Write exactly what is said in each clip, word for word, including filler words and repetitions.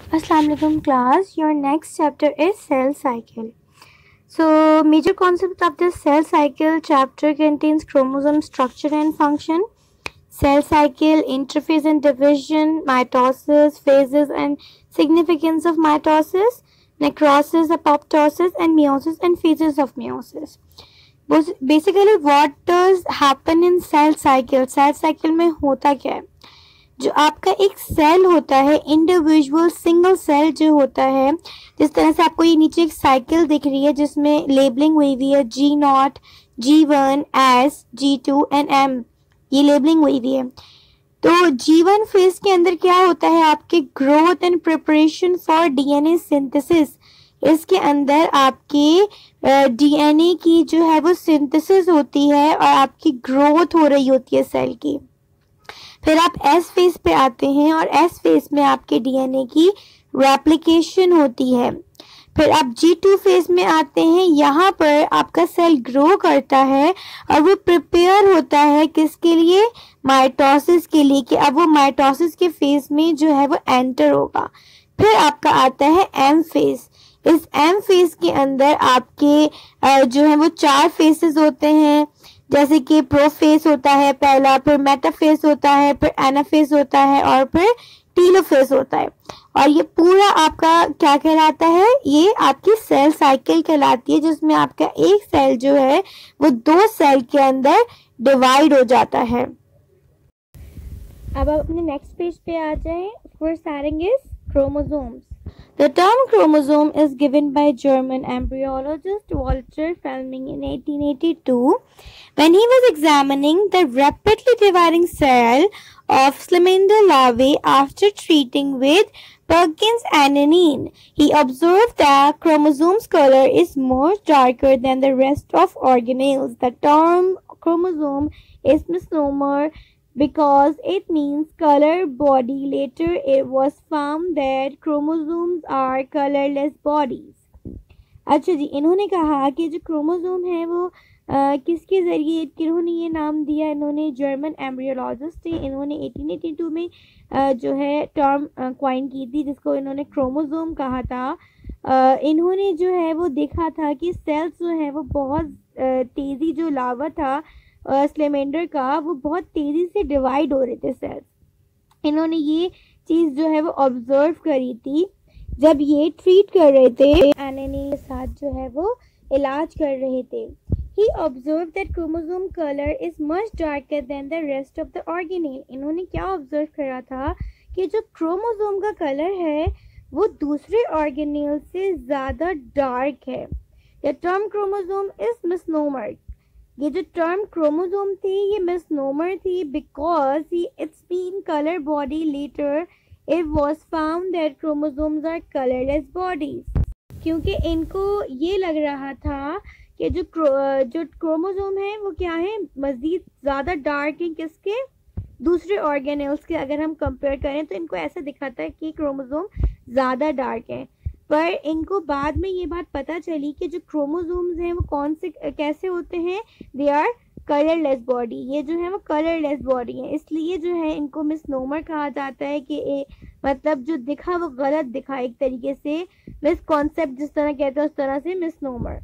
Assalamu alaikum class. Your next chapter is cell cycle. So major concept of the cell cycle chapter contains chromosome structure and function, cell cycle, interphase and division, mitosis, phases and significance of mitosis, necrosis, apoptosis and meiosis and phases of meiosis. Basically what does happen in cell cycle? Cell cycle में होता क्या है? जो आपका एक cell होता है, individual single cell जो होता है, जिस तरह से आपको ये नीचे एक साइकिल दिख रही है जिसमें लेबलिंग हुई हुई है G naught, G one, S, G two and M, ये लेबलिंग हुई हुई है। तो जी वन फेज के अंदर क्या होता है? आपके growth and preparation for DNA synthesis. इसके अंदर आपके डीएनए की जो है वो सिंथेसिस होती है और आपकी ग्रोथ हो रही होती है सेल की। फिर आप एस फेज पे आते हैं और एस फेज में आपके डीएनए की रेप्लिकेशन होती है। फिर आप जी टू फेज में आते हैं, यहाँ पर आपका सेल ग्रो करता है और वो प्रिपेयर होता है किसके लिए? माइटोसिस के लिए, कि अब वो माइटोसिस के फेज में जो है वो एंटर होगा। फिर आपका आता है एम फेज। इस एम फेज के अंदर आपके जो है वो चार फेसेस होते हैं, जैसे कि प्रोफेज होता है पहला, फिर मेटाफेज होता है, फिर एनाफेज होता है और फिर टीलोफेज होता है। और ये पूरा आपका क्या कहलाता है? ये आपकी सेल साइकिल कहलाती है, जिसमें आपका एक सेल जो है वो दो सेल के अंदर डिवाइड हो जाता है। अब आप अपने नेक्स्ट पेज पे आ जाएं। First heading is chromosomes. The term chromosome is given by German embryologist Walter Fleming in eighteen eighty-two when he was examining the rapidly dividing cell of salamander larvae after treating with Perkins aniline. He observed that chromosome's color is more darker than the rest of organelles. The term chromosome is misnomer because it means color body. Later it was found that chromosomes are colorless bodies. अच्छा जी, इन्होंने कहा कि जो chromosome है वो आ, किसके जरिए किन्होंने ये नाम दिया? इन्होंने जर्मन एम्ब्रियोलॉजिस्ट थे, इन्होंने अठारह सौ बयासी में आ, जो है टर्म क्वाइन की थी जिसको इन्होंने क्रोमोसोम कहा था। आ, इन्होंने जो है वो देखा था कि सेल्स जो है वो बहुत तेज़ी, जो लावा था स्लेमेंडर का, वो बहुत तेज़ी से डिवाइड हो रहे थे सेल्स। इन्होंने ये चीज़ जो है वो ऑब्जर्व करी थी जब ये ट्रीट कर रहे थे एनानी के साथ, जो है वो इलाज कर रहे थे। He observe that chromosome colour is much darker than the rest of the organelle. इन्होंने क्या ऑब्जर्व करा था कि जो क्रोमोसोम का कलर है वो दूसरे ऑर्गेनेल से ज़्यादा डार्क है। The term chromosome is misnomer. ये जो टर्म क्रोमोसोम थी ये मिसनोमर थी because it's been colour body. Later it was found that chromosomes are colourless bodies, क्योंकि इनको ये लग रहा था कि जो जो क्रोमोसोम है वो क्या है, मज़ीद ज़्यादा डार्क है किसके? दूसरे ऑर्गेनेल्स के। अगर हम कंपेयर करें तो इनको ऐसा दिखाता है कि क्रोमोसोम ज़्यादा डार्क है, पर इनको बाद में ये बात पता चली कि जो क्रोमोसोम्स हैं वो कौन से कैसे होते हैं? They are colourless body. ये जो है वो कलरलेस बॉडी है, इसलिए जो है इनको मिसनोमर कहा जाता है कि ए, मतलब जो दिखा वो गलत दिखा, एक तरीके से मिस कॉन्सेप्ट जिस तरह कहते हैं उस तरह से misnomer.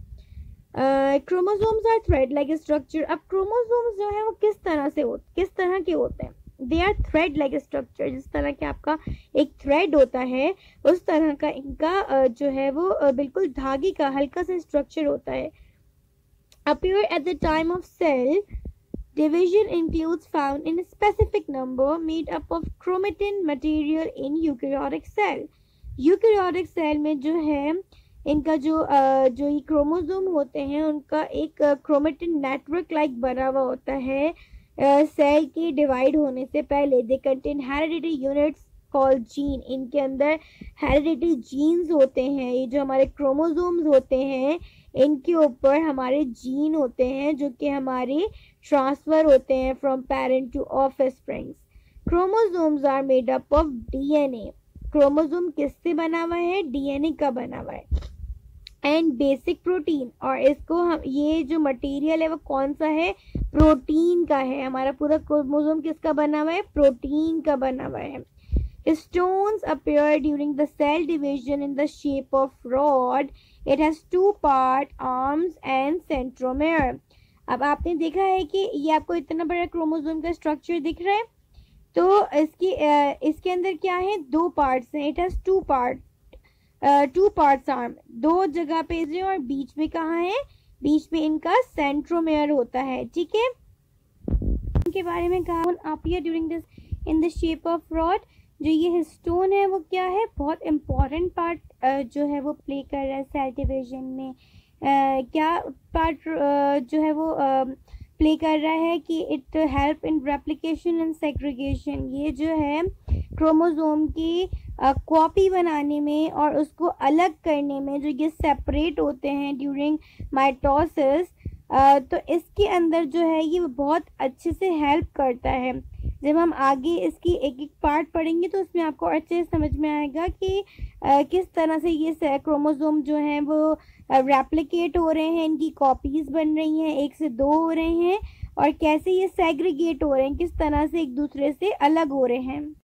Chromosomes are thread like structure. अब क्रोमोसोम्स जो है वो किस तरह से हो किस तरह के होते हैं? They are thread like structure. जिस तरह के आपका एक थ्रेड होता है उस तरह का इनका जो है वो बिल्कुल धागे का हल्का सा स्ट्रक्चर होता है। Appear at the time of cell division includes found in specific number made up of chromatin material in eukaryotic cell. Eukaryotic cell में जो है इनका जो जो ये क्रोमोसोम होते हैं उनका एक क्रोमेटिन नेटवर्क लाइक बना हुआ होता है सेल के डिवाइड होने से पहले। They contain hereditary units called gene. इनके अंदर हेरिडिटरी जीन्स होते हैं। ये जो हमारे क्रोमोसोम्स होते हैं इनके ऊपर हमारे जीन होते हैं जो कि हमारे ट्रांसफ़र होते हैं from parent to offsprings. Chromosomes are made up of DNA. Chromosome किससे बना हुआ है? डीएनए का बना हुआ है। एंड बेसिक प्रोटीन, और इसको हम ये जो मटेरियल है वो कौन सा है? प्रोटीन का है। हमारा पूरा क्रोमोसोम किसका बना हुआ है? प्रोटीन का बना हुआ है। Stones appear during the cell division in the shape of rod. It has two part, arms and centromere. अब आपने देखा है कि ये आपको इतना बड़ा क्रोमोसोम का स्ट्रक्चर दिख रहा है, तो इसकी इसके अंदर क्या है, दो पार्ट्स हैं. It has two part two parts arm, दो जगह पे है और बीच में कहाँ है, बीच में इनका सेंट्रोमेयर होता है. ठीक है, इनके बारे में कहा appear during this in the shape of rod. जो ये हिस्टोन है वो क्या है, बहुत इम्पॉर्टेंट पार्ट जो है वो प्ले कर रहा है सेल डिवीजन में. uh, क्या पार्ट uh, जो है वो प्ले uh, कर रहा है कि it help in replication and segregation. ये जो है क्रोमोसोम की कॉपी uh, बनाने में और उसको अलग करने में, जो ये सेपरेट होते हैं ड्यूरिंग माइटोसिस, uh, तो इसके अंदर जो है ये बहुत अच्छे से हेल्प करता है. जब हम आगे इसकी एक एक पार्ट पढ़ेंगे तो उसमें आपको अच्छे से समझ में आएगा कि आ, किस तरह से ये क्रोमोसोम जो हैं वो रेप्लिकेट हो रहे हैं, इनकी कॉपीज बन रही हैं, एक से दो हो रहे हैं, और कैसे ये सेग्रीगेट हो रहे हैं, किस तरह से एक दूसरे से अलग हो रहे हैं.